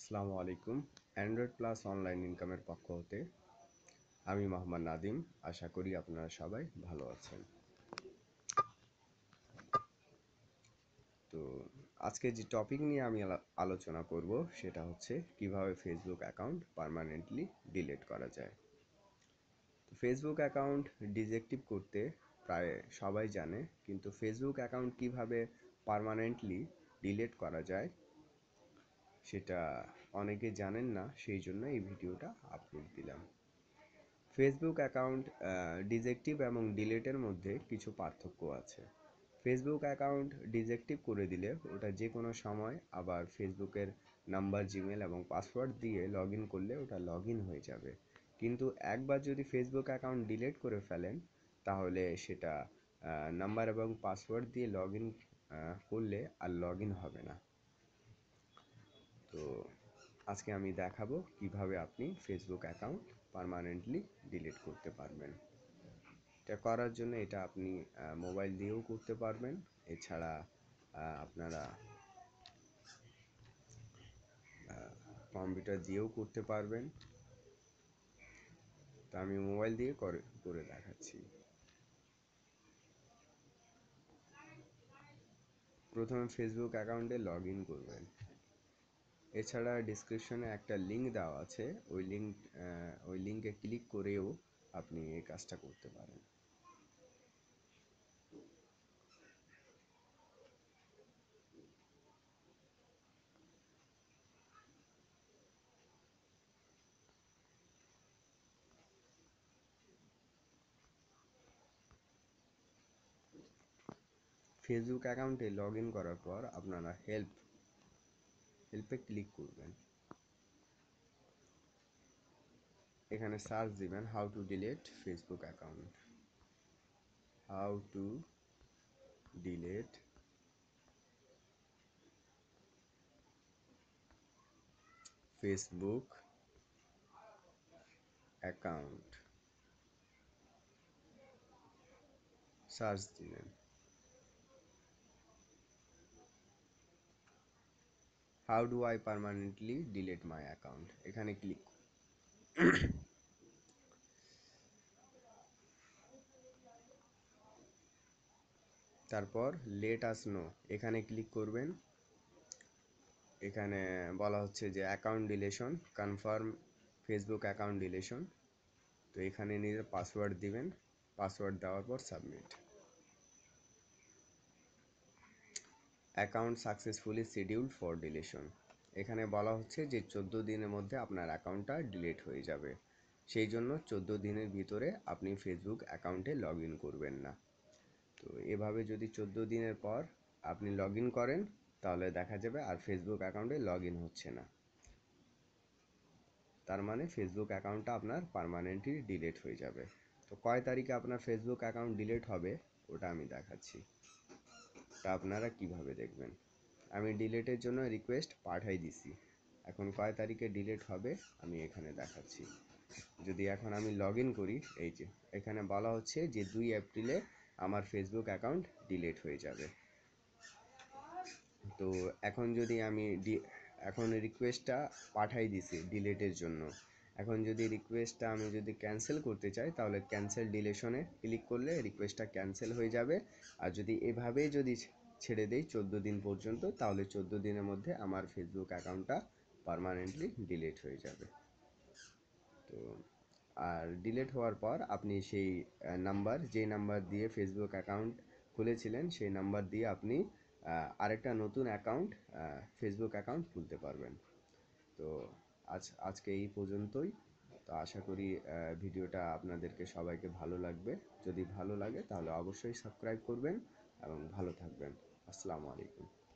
আসসালামু আলাইকুম। Android plus online ইনকামের পক্ষ হতে আমি মোহাম্মদ নাদিম। আশা করি আপনারা সবাই ভালো আছেন। তো আজকে যে টপিক নিয়ে আমি আলোচনা করব সেটা হচ্ছে কিভাবে ফেসবুক অ্যাকাউন্ট পার্মানেন্টলি ডিলিট করা যায়। তো ফেসবুক অ্যাকাউন্ট ডিসঅ্যাক্টিভ করতে প্রায় সবাই জানে, কিন্তু ফেসবুক অ্যাকাউন্ট কিভাবে পার্মানেন্টলি ডিলিট করা যায় সেটা অনেকে জানেন না, সেই জন্য এই ভিডিওটা আপলোড দিলাম। ফেসবুক অ্যাকাউন্ট ডিসঅ্যাক্টিভ এবং ডিলিটের মধ্যে কিছু পার্থক্য আছে। ফেসবুক অ্যাকাউন্ট ডিসঅ্যাক্টিভ করে দিলে ওটা যে কোনো সময় আবার ফেসবুকের নাম্বার, জিমেল এবং পাসওয়ার্ড দিয়ে লগ ইন করলে ওটা লগ ইন হয়ে যাবে। কিন্তু একবার যদি ফেসবুক অ্যাকাউন্ট ডিলিট করে ফেলেন তাহলে সেটা নাম্বার এবং পাসওয়ার্ড দিয়ে লগ ইন করলে আর লগ ইন হবে না। তো আজকে আমি দেখাবো কিভাবে আপনি ফেসবুক অ্যাকাউন্ট পার্মানেন্টলি ডিলিট করতে পারবেন। এটা করার জন্য এটা আপনি মোবাইল দিয়েও করতে পারবেন, এছাড়া আপনারা কম্পিউটার দিয়েও করতে পারবেন। তো আমি মোবাইল দিয়ে করে দেখাচ্ছি। প্রথমে ফেসবুক অ্যাকাউন্টে লগ ইন করবেন। এছাড়া ডিসক্রিপশনে একটা লিঙ্ক দেওয়া আছে, ওই লিঙ্কে ক্লিক করেও আপনি এই কাজটা করতে পারেন। ফেসবুক অ্যাকাউন্টে লগ ইন করার পর আপনারা হেল্পে ক্লিক করবেন। এখানে সার্চ দিবেন how to delete Facebook account, how to delete Facebook account, search দিবেন। How do I permanently delete my account, এখানে ক্লিক। তারপর লেট আস নো এখানে ক্লিক করবেন। এখানে বলা হচ্ছে যে account deletion, confirm Facebook account deletion. তো এখানে নিজের পাসওয়ার্ড দিবেন, পাসওয়ার্ড দেওয়ার পর submit. Account successfully scheduled for deletion, এখানে বলা হচ্ছে যে 14 দিনের মধ্যে আপনার অ্যাকাউন্টটা ডিলিট হয়ে যাবে, সেই জন্য 14 দিনের ভিতরে আপনি ফেসবুক অ্যাকাউন্টে লগ ইন করবেন না। তো এভাবে যদি 14 দিনের পর আপনি লগ ইন করেন তাহলে দেখা যাবে আর ফেসবুক অ্যাকাউন্টে লগ ইন হচ্ছে না, তার মানে ফেসবুক অ্যাকাউন্টটা আপনার পার্মানেন্টলি ডিলিট হয়ে যাবে। তো কয় তারিখে আপনার ফেসবুক অ্যাকাউন্ট ডিলিট হবে ওটা আমি দেখাচ্ছি। তা আপনারা কিভাবে দেখবেন, আমি ডিলিটের জন্য রিকোয়েস্ট পাঠাই দিছি, এখন কয় তারিখে ডিলিট হবে আমি এখানে দেখাচ্ছি। যদি এখন আমি লগ ইন করি, এই যে এখানে বলা হচ্ছে যে 2 এপ্রিলে আমার ফেসবুক অ্যাকাউন্ট ডিলিট হয়ে যাবে। তো এখন যদি আমি এখন রিকোয়েস্টটা পাঠাই দিছি ডিলিটের জন্য, এখন যদি রিকোয়েস্টটা আমি যদি ক্যান্সেল করতে চাই তাহলে ক্যান্সেল ডিলিশনে ক্লিক করলে রিকোয়েস্টটা ক্যান্সেল হয়ে যাবে। আর যদি এভাবেই যদি ছেড়ে দেই 14 দিন পর্যন্ত তাহলে 14 দিনের মধ্যে আমার ফেসবুক অ্যাকাউন্টটা পার্মানেন্টলি ডিলিট হয়ে যাবে। তো আর ডিলিট হওয়ার পর আপনি সেই নাম্বার, যে নাম্বার দিয়ে ফেসবুক অ্যাকাউন্ট খুলেছিলেন সেই নাম্বার দিয়ে আপনি আরেকটা নতুন অ্যাকাউন্ট, ফেসবুক অ্যাকাউন্ট খুলতে পারবেন। তো আজকে এই পর্যন্তই। তো আশা করি ভিডিওটা আপনাদেরকে সবাইকে ভালো লাগবে। যদি ভালো লাগে তাহলে অবশ্যই সাবস্ক্রাইব করবেন এবং ভালো থাকবেন। আসসালামু আলাইকুম।